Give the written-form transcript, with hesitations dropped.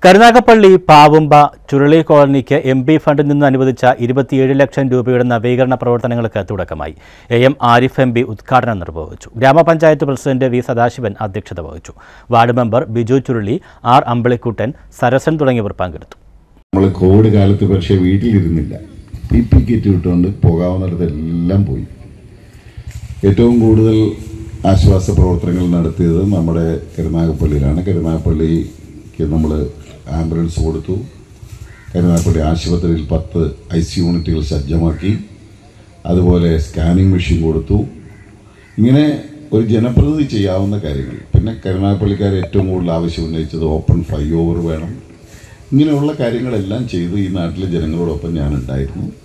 Karunagappally Pavumba Churuli കോളനിക്ക് MP ഫണ്ടിൽ നിന്ന് അനുവദിച്ച 27 ലക്ഷം രൂപയുടെ നവീകരണ പ്രവർത്തനങ്ങൾക്ക് തുടക്കമായി. AM ആരിഫ് MP ഉദ്ഘാടനം നിർവഹിച്ചു. ഗ്രാമപഞ്ചായത്ത് പ്രസിഡന്റ് V സദാശിവൻ അധ്യക്ഷത വഹിച്ചു. Ward member Biju Churuli, R Ambilikuttan, Sarasan തുടങ്ങിയവർ പങ്കെടുത്തു. നമ്മൾ കോവിഡ് കാലത്ത് പക്ഷേ വീട്ടിലിരുന്നില്ല. PP കിറ്റ് ഇട്ടുകൊണ്ട് പോകാവുന്നിടത്തെല്ലാം പോയി. ഏറ്റവും കൂടുതൽ ആശ്വാസ പ്രവർത്തനങ്ങൾ നടത്തിയത് നമ്മുടെ കരുനാഗപ്പള്ളിയിലാണ്. കരുനാഗപ്പള്ളിക്ക് നമ്മൾ ആംബുലൻസ് കൊടുത്തു. കരുനാഗപ്പള്ളി ആശുപത്രിയിൽ 10 IC യൂണിറ്റുകൾ സജ്ജമാക്കി. അതുപോലെ സ്കാനിങ് മെഷീൻ കൊടുത്തു. ഇങ്ങനെ ഒരു ജനപ്രതിനിധി ചെയ്യാവുന്ന കാര്യങ്ങൾ. പിന്നെ കരുനാഗപ്പള്ളിക്കാർ ഏറ്റവും കൂടുതൽ ആവശ്യം ഉന്നയിച്ചത് ഓപ്പൺ ഫ്ലൈ ഓവർ വേണം. ഇങ്ങനെയുള്ള കാര്യങ്ങളെല്ലാം ചെയ്ത് ഈ നാട്ടിലെ ജനങ്ങളോടൊപ്പം ഞാനുണ്ടായിരുന്നു.